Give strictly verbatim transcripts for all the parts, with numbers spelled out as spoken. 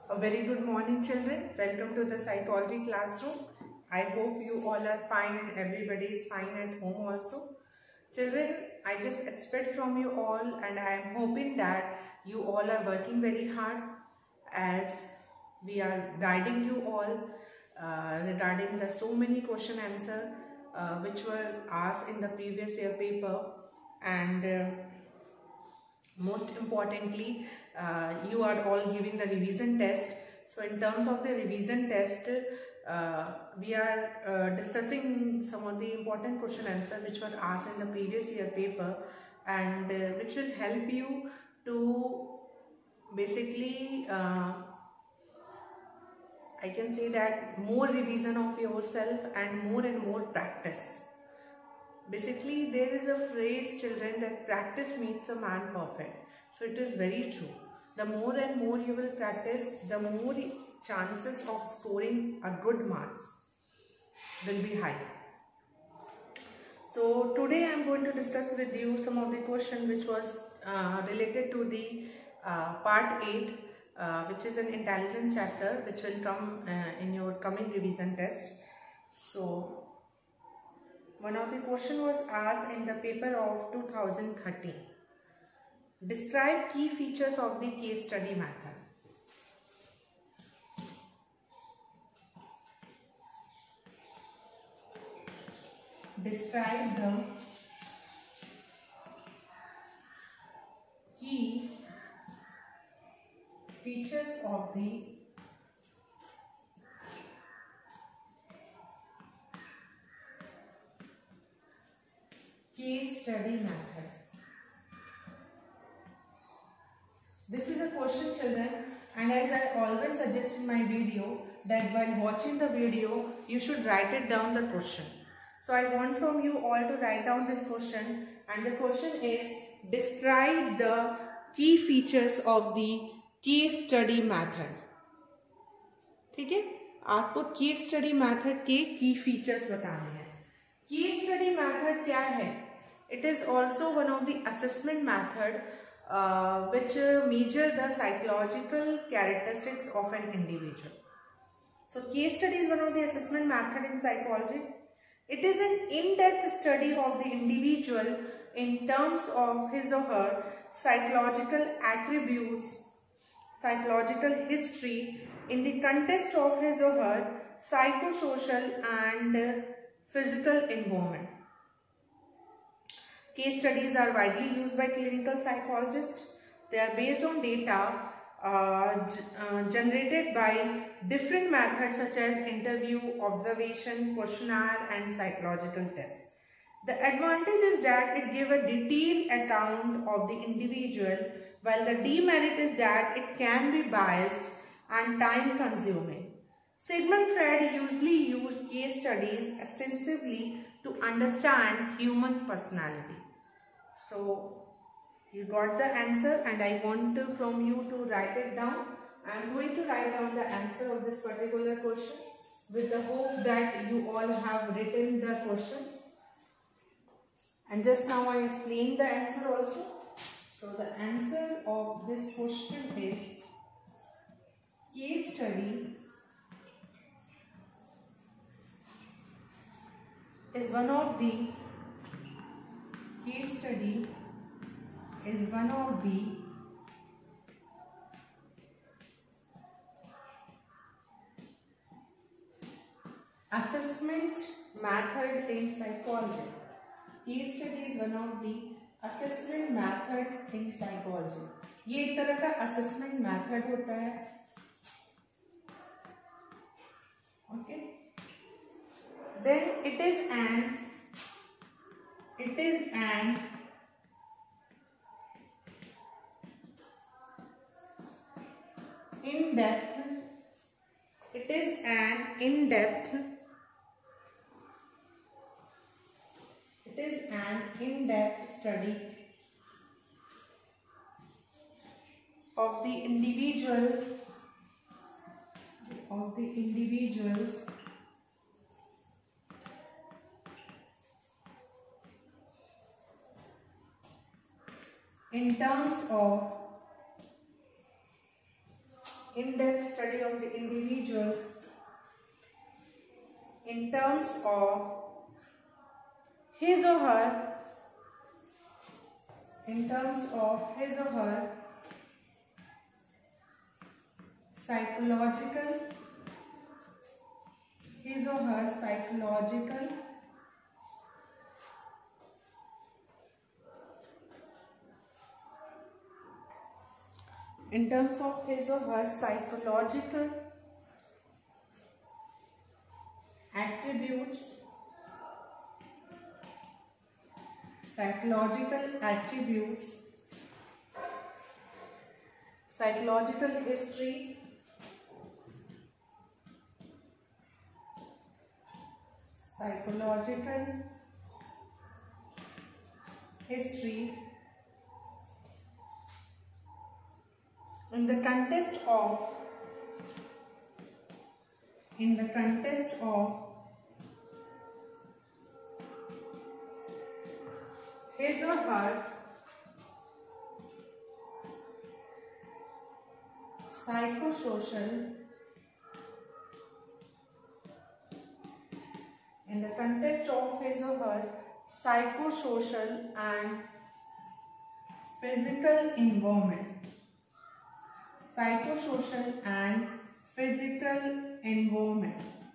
A very good morning, children. Welcome to the psychology classroom. I hope you all are fine and everybody is fine at home also. Children, I just expect from you all, and I am hoping that you all are working very hard as we are guiding you all uh, regarding the so many question answer uh, which were asked in the previous year paper, and uh, most importantly uh, you are all giving the revision test. So in terms of the revision test, uh, we are uh, discussing some of the important question answer which were asked in the previous year paper, and uh, which will help you to basically uh, I can say that more revision of yourself and more and more practice. Basically, there is a phrase, children, that practice makes a man perfect. So it is very true. The more and more you will practice, the more chances of scoring a good marks will be high. So today I am going to discuss with you some of the question which was uh, related to the uh, part eight, uh, which is an intelligence chapter, which will come uh, in your coming revision test. So one of the question was asked in the paper of two thousand thirteen. Describe key features of the case study method. Describe the key features of the case study method. This is a question, children, and as I always suggest in my video that while watching the video you should write it down the question. So I want from you all to write down this question, and the question is describe the key features of the case study method. ठीक है, आपको case study method के key features बताने हैं. Case study method क्या है? It is also one of the assessment method uh, which uh, measure the psychological characteristics of an individual. So case study is one of the assessment method in psychology. It is an in-depth study of the individual in terms of his or her psychological attributes, psychological history in the context of his or her psychosocial and uh, physical environment. Case studies are widely used by clinical psychologists. They are based on data uh, uh, generated by different methods such as interview, observation, questionnaire and psychological tests. The advantage is that it gives a detailed account of the individual, while the demerit is that it can be biased and time consuming. Sigmund Freud usually used case studies extensively to understand human personality. So you got the answer, and I want to, from you to write it down. I am going to write down the answer of this particular question with the hope that you all have written the question. And just now I explained the answer also. So the answer of this question is case study is one of the case study is one of the assessment method in psychology. Case study is one of the assessment methods in psychology. ये एक तरह का assessment method होता है. Okay. Then it is an it is an in-depth it is an in-depth it is an in-depth study of the individual of the individuals in terms of in-depth study of the individuals in terms of his or her, in terms of his or her psychological, his or her psychological in terms of his or her psychological attributes, psychological attributes, psychological history, psychological history in the context of in the context of his or her psychosocial in the context of his or her psychosocial and physical environment, psychosocial and physical environment.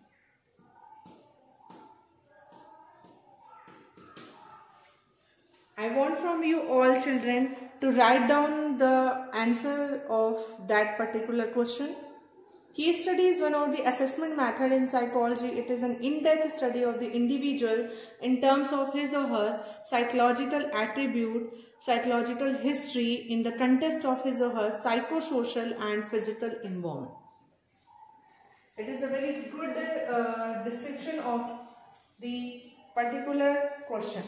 I want from you all children to write down the answer of that particular question. Case study is one of the assessment method in psychology. It is an in-depth study of the individual in terms of his or her psychological attribute, psychological history in the context of his or her psychosocial and physical environment. It is a very good uh, description of the particular question.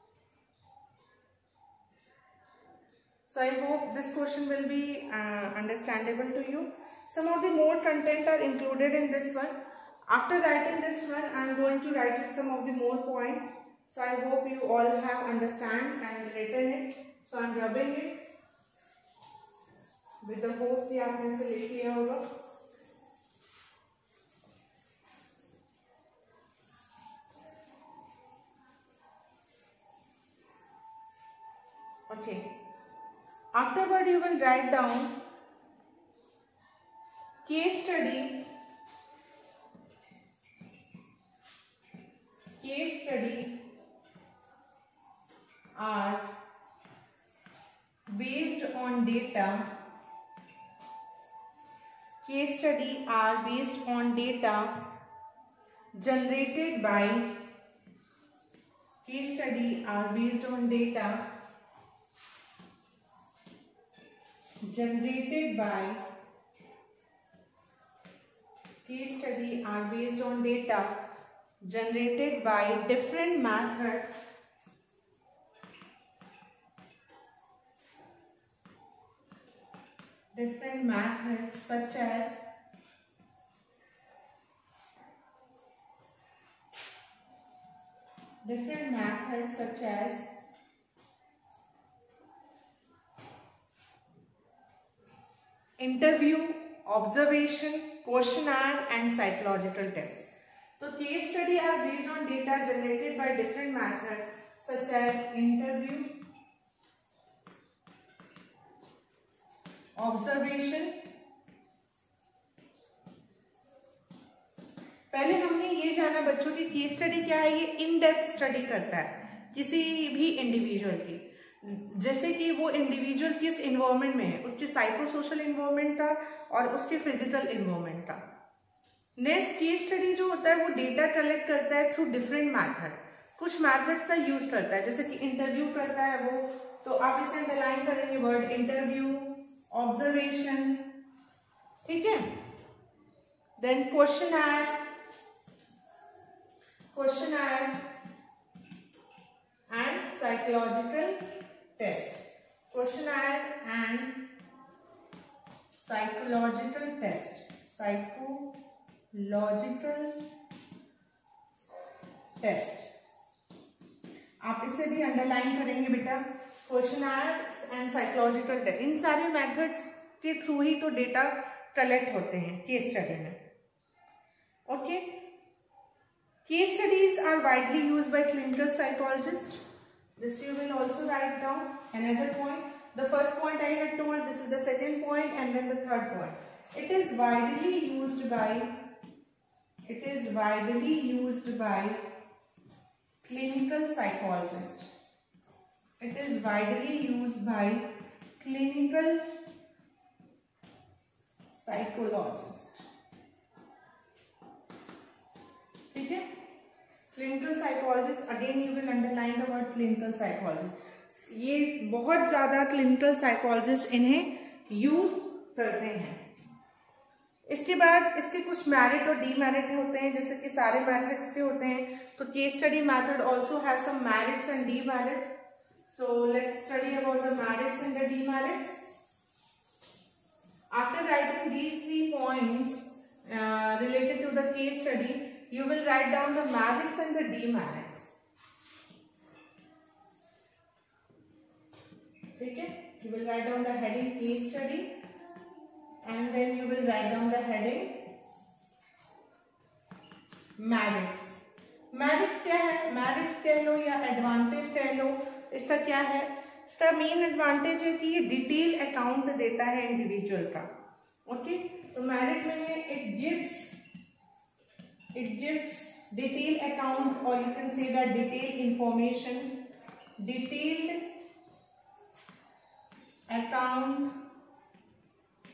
So I hope this question will be uh, understandable to you. Some of the more content are included in this one. After writing this one, I am going to write some of the more point. So I hope you all have understand and written it. So I am rubbing it with the hope कि आपने से लिख लिया होगा. Okay. Afterward, you will write down case study, case study are based on data, case study are based on data generated by, case study are based on data generated by case study are based on data generated by different methods different methods such as different methods such as interview, observation, questionnaire and psychological test. So case study are based on data generated by different methods such as interview, observation. पहले हमने ये जाना बच्चों की case study क्या है. ये in depth study करता है किसी भी इंडिविजुअल की, जैसे कि वो इंडिविजुअल किस इन्वायरमेंट में है, उसके साइकोसोशल इन्वायरमेंट का और उसके फिजिकल इन्वायरमेंट का. नेक्स्ट केस स्टडी जो होता है वो डेटा कलेक्ट करता है थ्रू डिफरेंट मैथड. कुछ मैथड्स का यूज करता है, जैसे कि इंटरव्यू करता है वो, तो आप इसे अंडरलाइन करेंगे वर्ड इंटरव्यू, ऑब्जर्वेशन, ठीक है. Then questionnaire, questionnaire and psychological test, questionnaire and psychological test, psychological test. आप इसे भी अंडरलाइन करेंगे बेटा. क्वेश्चनर एंड साइकोलॉजिकल टेस्ट, इन सारे मेथड्स के थ्रू ही तो डेटा कलेक्ट होते हैं केस स्टडी में. Okay, case studies are widely used by clinical psychologist. This you will also write down. Another point. The first point I had told. This is the second point, and then the third point. It is widely used by. It is widely used by clinical psychologist. It is widely used by clinical psychologist. ठीक है. Clinical psychologist, again you will underline the word clinical psychologist. ये बहुत ज्यादा clinical psychologist इन्हें use करते हैं. इसके बाद इसके कुछ मेरिट और डीमेरिट होते हैं, जैसे कि सारे मेथड्स के होते हैं. तो case study method also have some merits and demerit. So let's study about the merits and the demerits. After writing these three points related to the case study, you will write down the merits and the demerits. ठीक है, you will write down the heading case study and then you will write down the heading merits. merits क्या है? merits कह लो या advantage कह लो. इसका क्या है? इसका मेन एडवांटेज है कि ये डिटेल अकाउंट देता है इंडिविजुअल का. ओके, तो मेरिट में है it gives It gives detailed account, or you can say that detailed information, detailed account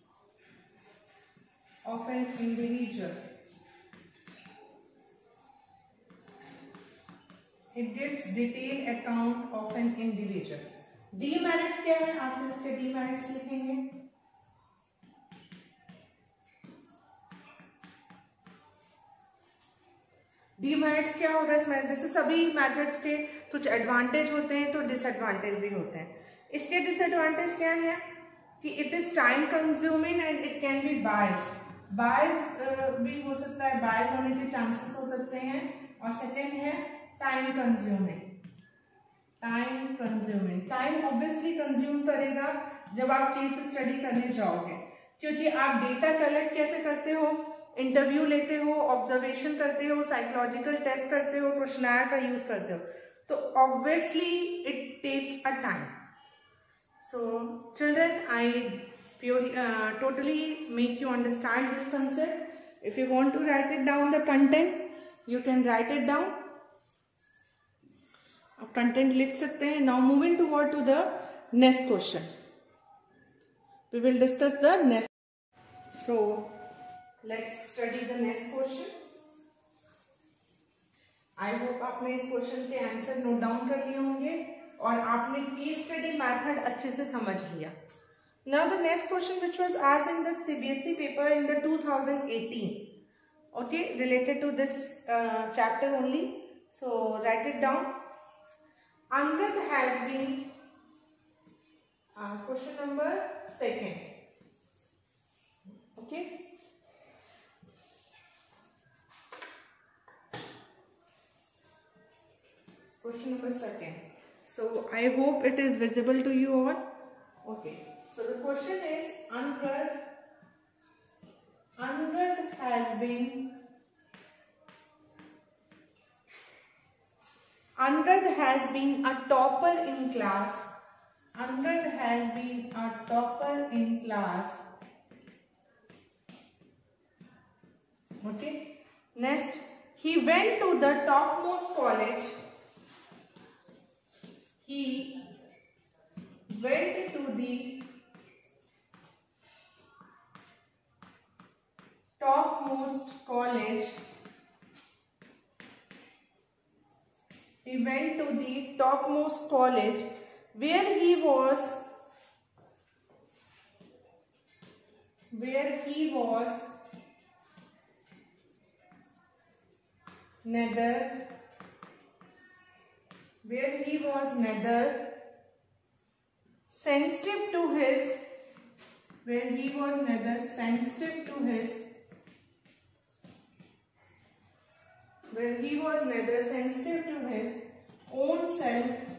of an individual. It gives detailed account of an individual. Demerits क्या है? आप इसके demerits लिखेंगे. डीमेरिट्स क्या होगा इसमें? जैसे सभी मेथड्स के कुछ एडवांटेज होते हैं तो डिसएडवांटेज भी होते हैं. इसके डिसएडवांटेज क्या है कि it is time consuming and it can be bias. Bias भी हो सकता है, बायस होने के चांसेस हो सकते हैं. और सेकेंड है time consuming. Time consuming time obviously consume करेगा जब आप केस स्टडी करने जाओगे, क्योंकि आप डेटा कलेक्ट कैसे करते हो? इंटरव्यू लेते हो, ऑब्जर्वेशन करते हो, साइकोलॉजिकल टेस्ट करते हो, क्वेश्चनर का यूज करते हो, तो obviously it takes a time. So children, I totally make you understand this concept. If you want to write it down the content, you can write it down. आप content लिख सकते हैं. Now moving toward to the next question. We will discuss the next. So let's study the next question. I hope आपने इस question के answer note down कर लिए होंगे और आपने केस स्टडी मेथड अच्छे से समझ लिया. Now the next question which was asked in the C B S E paper in the two thousand eighteen, okay, related to this uh, chapter only. So write it down. Angad has been uh, question number second. Okay. Question number second. So I hope it is visible to you all. Okay. So the question is, Angad, Angad has been, Angad has been a topper in class. Angad has been a topper in class. Okay. Next, he went to the topmost college. He went to the topmost college. He went to the topmost college where he was, where he was neither, where he was neither sensitive to his, where he was neither sensitive to his, where he was neither sensitive to his own self,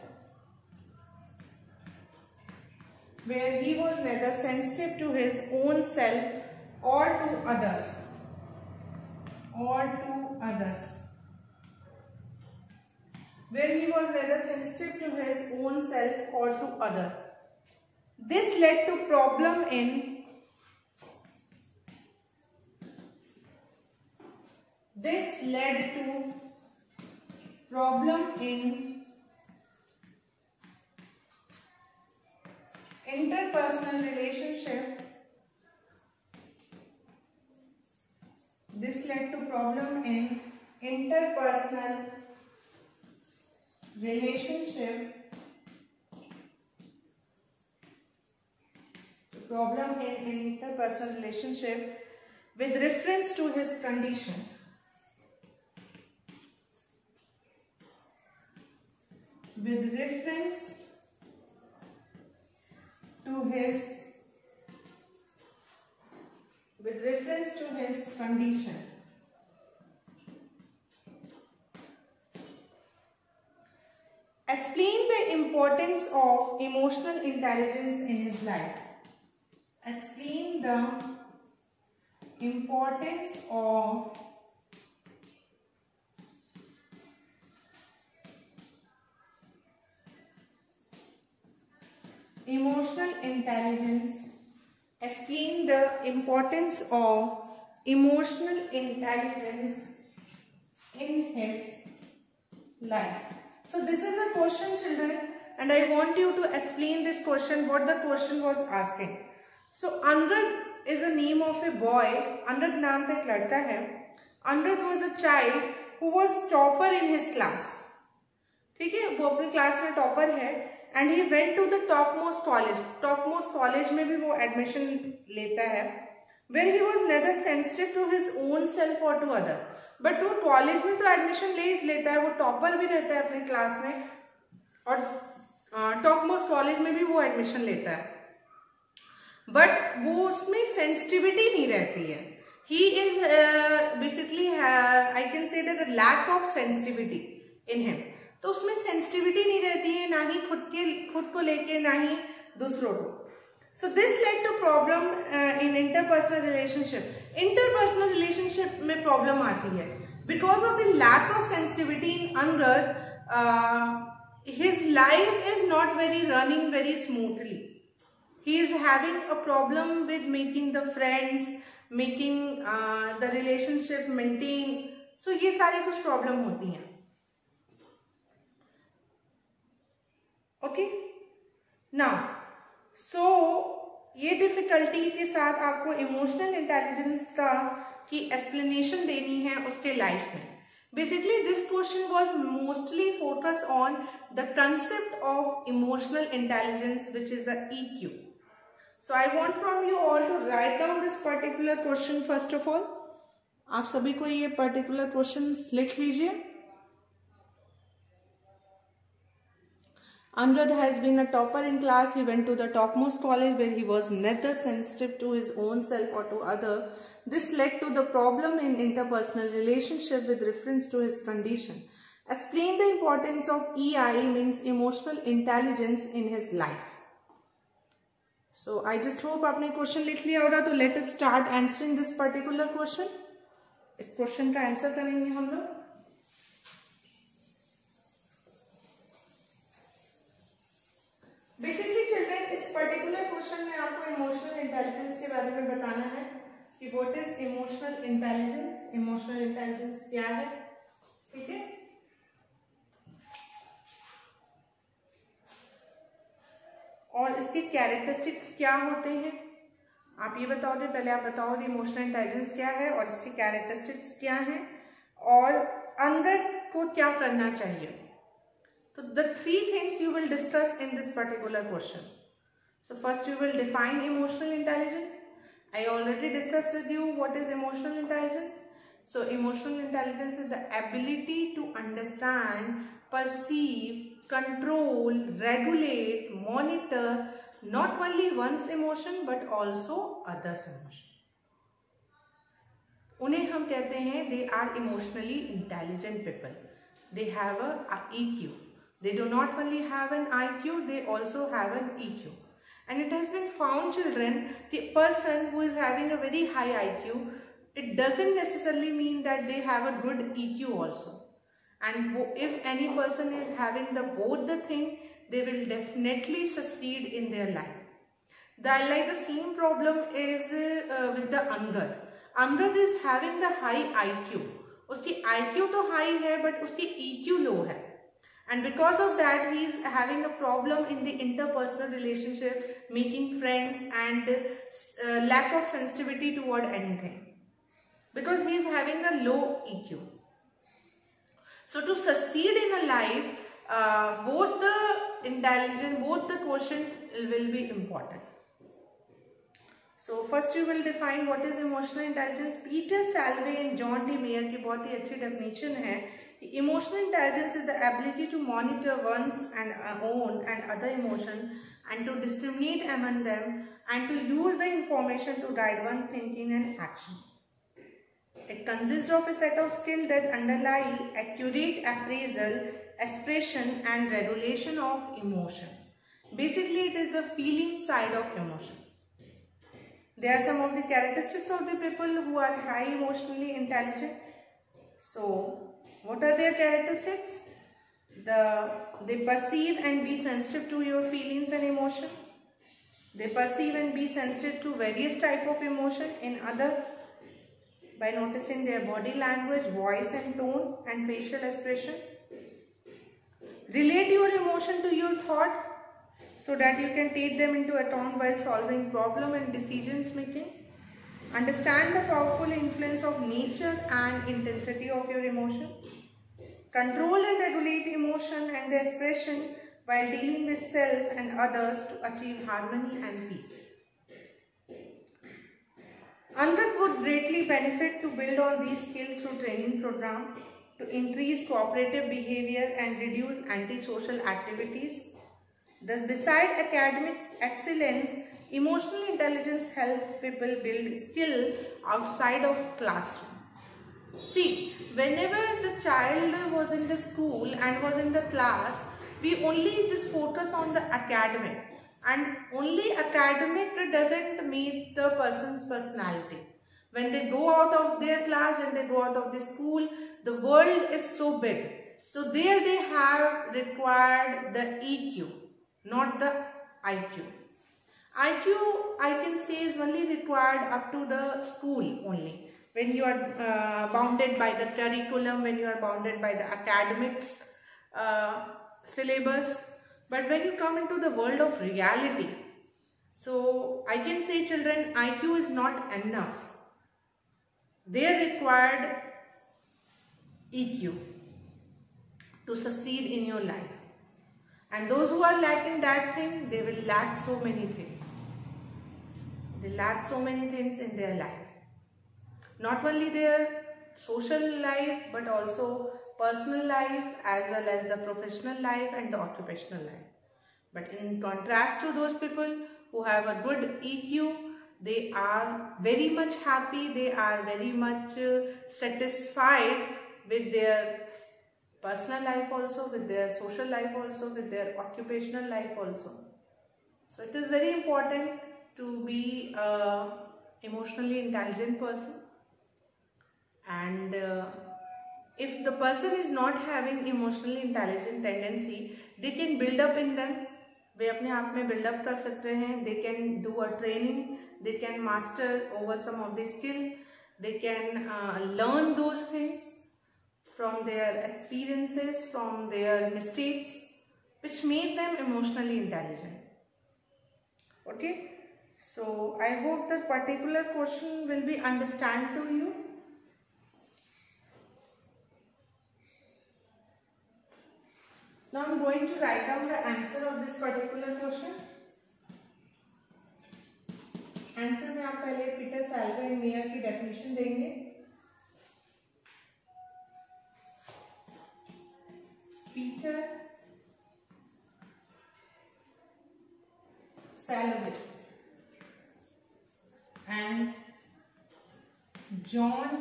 where he was neither sensitive to his own self or to others, or to others, where he was rather sensitive to his own self or to other. This led to problem in this led to problem in interpersonal relationship. This led to problem in interpersonal relationship. Problem in interpersonal relationship with reference to his condition. With reference to his with reference to his condition. Explain the importance of emotional intelligence in his life. Explain the importance of emotional intelligence. Explain the importance of emotional intelligence in his life. So this is a question, children, and I want you to explain this question, what the question was asking. So Angad is the name of a boy. Angad नाम का एक लड़का है. Angad was a child who was topper in his class. ठीक है, वो अपनी class में टॉपर है. And he went to the topmost college. Topmost college में भी वो admission लेता है. Where he was neither sensitive to his own self or to other. But वो कॉलेज में तो एडमिशन ले लेता है, वो टॉपर भी रहता है अपनी क्लास में, और टॉप मोस्ट कॉलेज में भी वो एडमिशन लेता है. बट वो उसमें सेंसिटिविटी नहीं रहती है. He is basically I can say that lack of sensitivity in him. तो उसमें सेंसिटिविटी नहीं रहती है, ना ही खुद के खुद को लेके, ना ही दूसरों को. So this led to problem uh, in interpersonal relationship. Interpersonal relationship में problem आती है. Because of the lack of sensitivity in Angad, uh, his life is not very running very smoothly. He is having a problem with making the friends, making uh, the relationship maintain. So ये सारी कुछ problem होती हैं. Okay? Now. So so, ये डिफिकल्टी के साथ आपको इमोशनल इंटेलिजेंस का की एक्सप्लेनेशन देनी है उसके लाइफ में. Basically this question was mostly focus on the concept of emotional intelligence which is the E Q. So I want from you all to write down this particular question. First of all आप सभी को ये particular question लिख लीजिए. Angad has been a topper in class. He went to the topmost college where he was neither sensitive to his own self or to other. This led to the problem in interpersonal relationship with reference to his condition. Explain the importance of E I, means emotional intelligence, in his life. So I just hope आपने question लिख लिया होगा. तो let us start answering this particular question. इस question का answer करेंगे हम लोग. बेसिकली चिल्ड्रन, इस पर्टिकुलर क्वेश्चन में आपको इमोशनल इंटेलिजेंस के बारे में बताना है कि what is emotional intelligence. Emotional intelligence क्या है, ठीक है. और इसके कैरेक्टरिस्टिक्स क्या होते हैं, आप ये बताओगे. पहले आप बताओगे इमोशनल इंटेलिजेंस क्या है और इसके कैरेक्टरिस्टिक्स क्या हैं, और अंदर को क्या करना चाहिए. So the three things you will discuss in this particular question. So first you will define emotional intelligence. I already discussed with you what is emotional intelligence. So emotional intelligence is the ability to understand, perceive, control, regulate, monitor not only one's emotion but also others' emotion. उन्हें हम कहते हैं they are emotionally intelligent people. They have a E Q. They do not only have an I Q, they also have an E Q. And it has been found, children, the person who is having a very high I Q, it doesn't necessarily mean that they have a good E Q also. And if any person is having the both the thing, they will definitely succeed in their life. The, like the same problem is uh, with the Angad. Angad is having the high I Q. उसकी I Q तो high है, but उसकी E Q low है. And because of that, he is having a problem in the interpersonal relationship, making friends, and uh, lack of sensitivity toward anything. Because he is having a low E Q. So to succeed in a life, uh, both the intelligence, both the quotient will be important. So first you will define what is emotional intelligence. Peter Salovey and John D. Mayer की बहुत ही अच्छी definition है. Emotional intelligence is the ability to monitor one's and own and other emotion and to discriminate among them and to use the information to guide one's thinking and action. It consists of a set of skills that underlie accurate appraisal, expression and regulation of emotion. Basically, it is the feeling side of emotion. There are some of the characteristics of the people who are high emotionally intelligent. So, what are their characteristics? The, they perceive and be sensitive to your feelings and emotion. They perceive and be sensitive to various type of emotion in other by noticing their body language, voice and tone and facial expression. Relate your emotion to your thought so that you can take them into account while solving problem and decisions making. Understand the powerful influence of nature and intensity of your emotion. Control and regulate emotion and the expression while dealing with self and others to achieve harmony and peace. Angad would greatly benefit to build on these skills through training program to increase cooperative behavior and reduce antisocial activities. Thus, beside academic excellence, emotional intelligence helps people build skill outside of classroom. See, whenever the child was in the school and was in the class, we only just focus on the academic, and only academic doesn't meet the person's personality. When they go out of their class, when they go out of the school, the world is so big. So there they have required the E Q, not the I Q. I Q, I can say, is only required up to the school only. When you are uh, bounded by the curriculum, when you are bounded by the academics uh, syllabus. But when you come into the world of reality, so I can say, children, I Q is not enough. They are required E Q to succeed in your life. And those who are lacking that thing, they will lack so many things. They lack so many things in their life. Not only their social life, but also personal life, as well as the professional life and the occupational life. But in contrast to those people who have a good E Q, they are very much happy, they are very much uh, satisfied with their personal life also, with their social life also, with their occupational life also. So it is very important to be an emotionally intelligent person. And uh, if the person is not having emotionally intelligent tendency, they can build up in them. वे अपने आप में build up कर सकते हैं. They can do a training. They can master over some of the skill. They can uh, learn those things from their experiences, from their mistakes, which make them emotionally intelligent. Okay. So I hope the particular question will be understand to you. Now I am going to write down the answer of this particular question. Answer में आप पहले Peter Salovey and Mayer की definition देंगे. Peter Salovey and John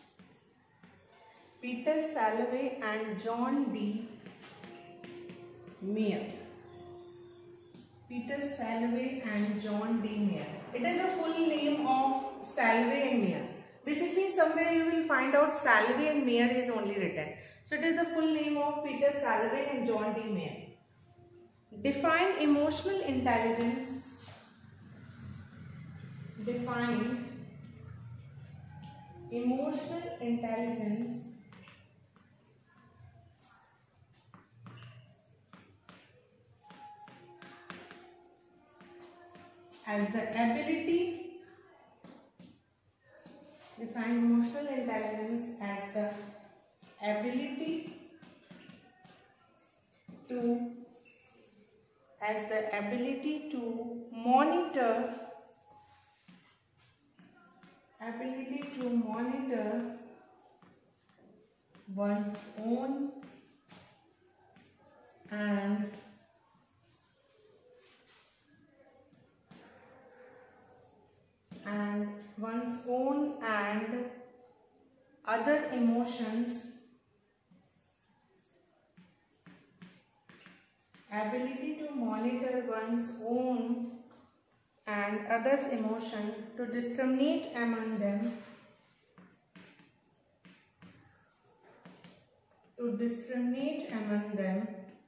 Peter Salovey and John D. Mayer. Peter Salovey and John D. Mayer. It is the full name of Salovey and Mayer. Basically, somewhere you will find out Salovey and Mayer is only written. So it is the full name of Peter Salovey and John D. Mayer. Define emotional intelligence. Define emotional intelligence as the ability. Define emotional intelligence as the ability to as the ability to monitor ability to monitor one's own and and one's own and other emotions. Ability to monitor one's own and others' emotion, to discriminate among them, to discriminate among them,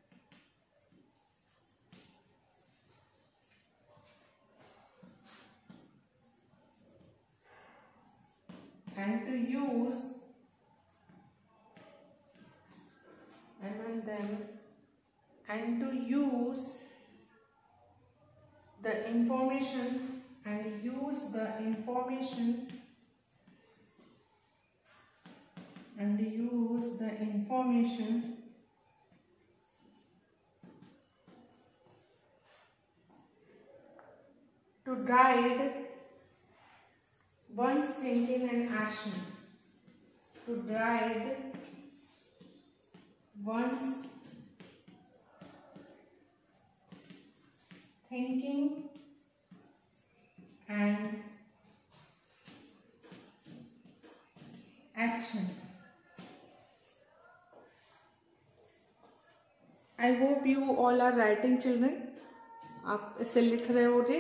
and to use among them and to use the information and use the information and use the information to guide one's thinking and action, to guide one's thinking and action. I hope you all are writing, children. आप इसे लिख रहे होगे.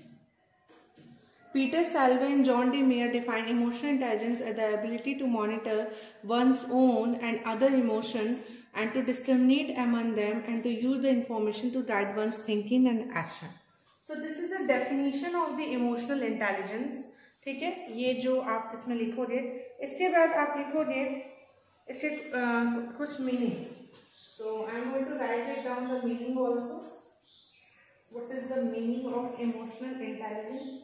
Peter Salovey and John D. Mayer define emotional intelligence as the ability to monitor one's own and other emotion and to discriminate among them and to use the information to guide one's thinking and action. So this is the definition of the emotional intelligence. ठीक है, ये जो आप इसमें लिखोगे, इसके बाद आप लिखोगे इसके uh, कुछ meaning. So I am going to write it down the meaning also. What is the meaning of emotional intelligence?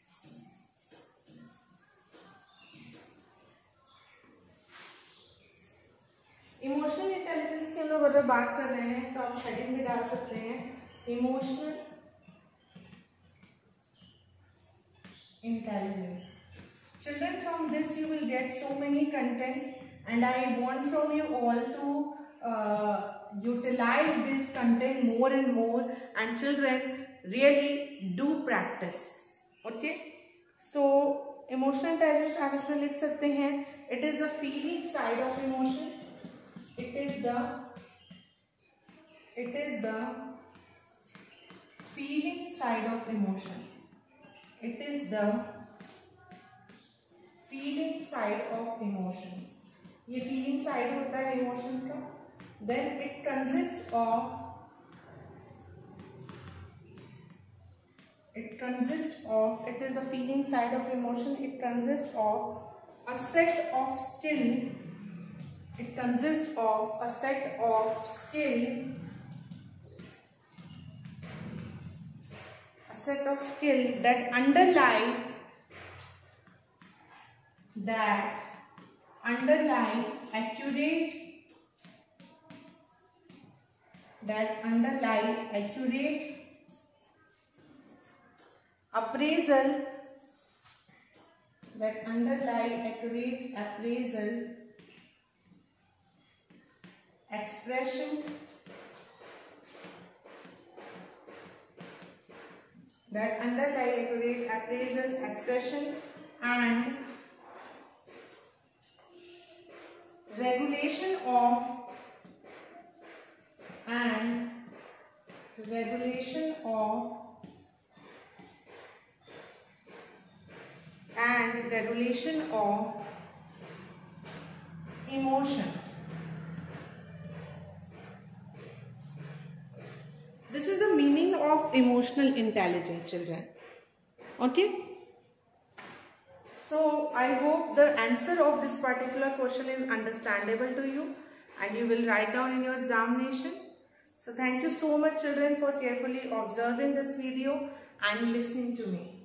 Emotional intelligence की हम लोग अगर बात कर रहे हैं तो आप हेडिंग में डाल सकते हैं emotional intelligence. Children, from this you will get so many content and I want from you all to utilize this content more and more, and children really do practice. Okay, so emotional intelligence आप इसमें लिख सकते हैं. It is the feeling side of emotion. It is the it is the feeling side of emotion. It is the feeling side of emotion. ये feeling side होता है emotion का. Then it consists of it consists of it is the feeling side of emotion. It consists of a set of skill. It consists of a set of skill, a set of skill that underlie that underlie accurate that underlie accurate appraisal that underlie accurate appraisal expression that underlie accurate appraisal expression and regulation of and regulation of and regulation of emotions. This is the meaning of emotional intelligence, children. Okay? So I hope the answer of this particular question is understandable to you and you will write down in your examination. So thank you so much, children, for carefully observing this video and listening to me.